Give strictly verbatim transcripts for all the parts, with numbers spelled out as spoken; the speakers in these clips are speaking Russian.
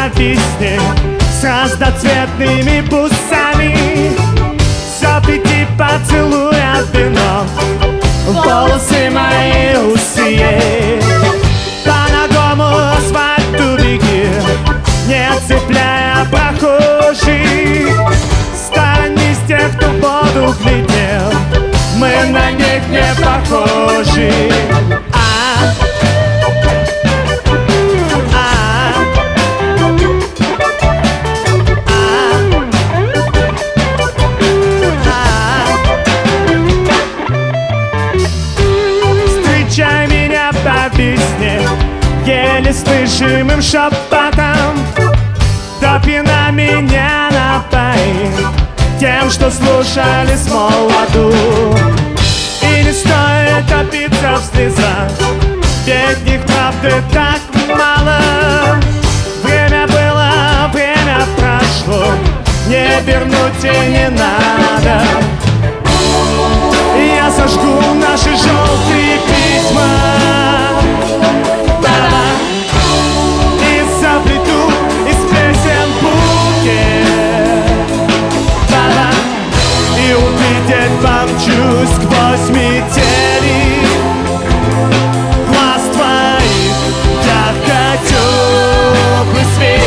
песни с разноцветными бусами. Запрети поцелуя вино, волосы мои русые. По ногому асфальту беги, не цепляя прохожих. Сторонись тех, кто в воду глядел, мы на них не похожи. А, а, а, а. Встречай меня по песне еле слышимым шепотом. Допина меня напои тем, что слушали с молоду. И не стоит топиться в слезах, ведь их правды так мало. Время было, время прошло, не вернуть и не надо. Я сожгу наши желтые письма и заплету из песен букет, и увидеть помчусь сквозь метели глаз твоих, ярко-теплый свет.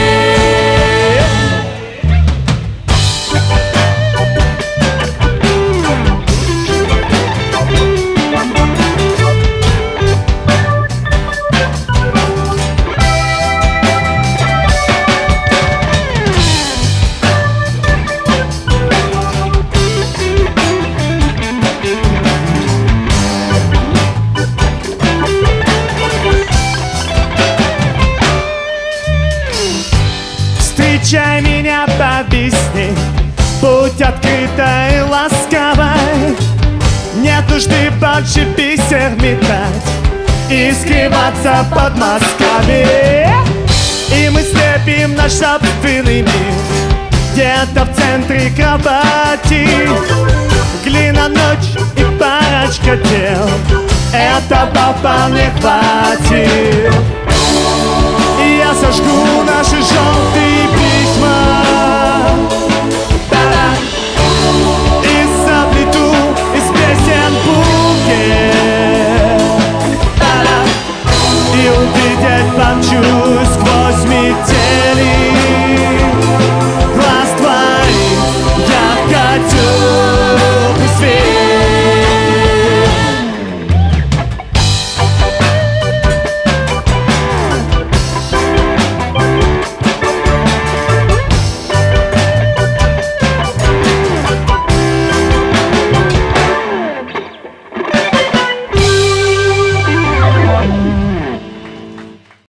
Встречай меня по песне, будь открытой и ласковой. Нет нужды больше бисер метать и скрываться под масками. И мы слепим наш собственный мир где-то в центре кровати. Глина, ночь и парочка тел, этого вполне хватит.